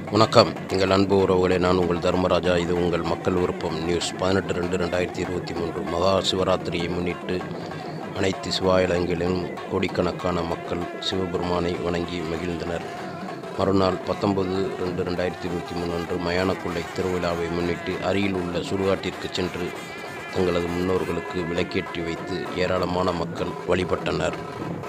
வணக்கம் எங்கள் அன்பு உறவுகளே, நான் உங்கள் தர்மராஜா. இது உங்கள் மக்கள் விருப்பம் நியூஸ். 18/2/2023 மகா சிவராத்திரியை முன்னிட்டு அனைத்து சிவாலயங்களிலும் கோடிக்கணக்கான மக்கள் சிவபெருமானை வணங்கி மகிழ்ந்தனர். மறுநாள் 19/2/2023 அன்று மயானக்கொள்ளை திருவிழாவை முன்னிட்டு அருகில் உள்ள சுடுகாட்டிற்கு சென்று தங்களது முன்னோர்களுக்கு விளக்கேற்றி வைத்து ஏராளமான மக்கள் வழிபட்டனர்.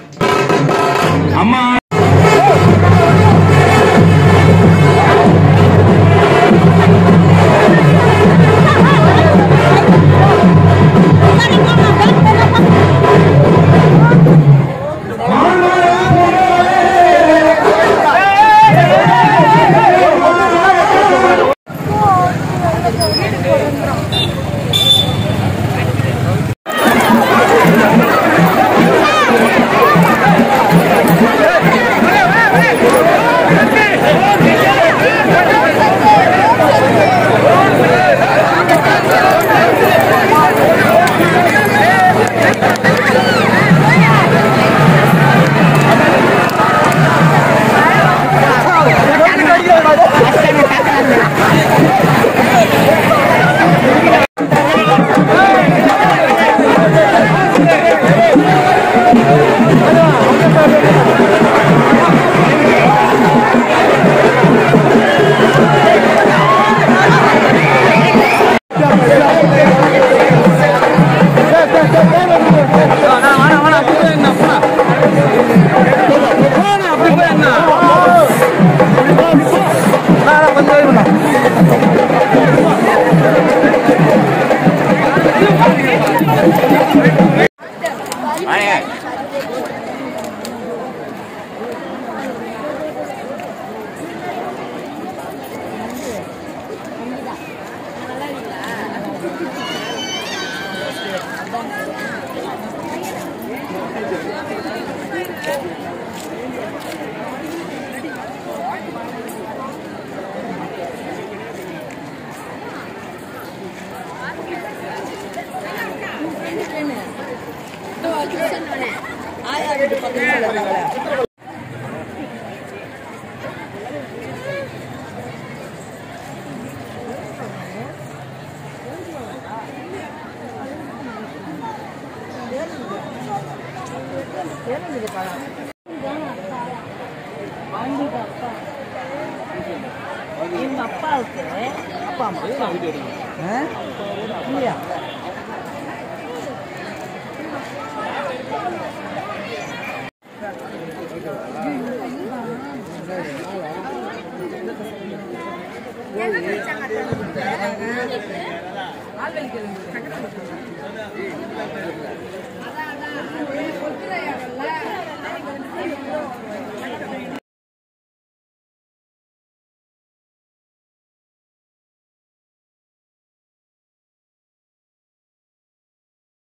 எங்க அப்பாவுக்கு அப்பா அம்மா இல்லையா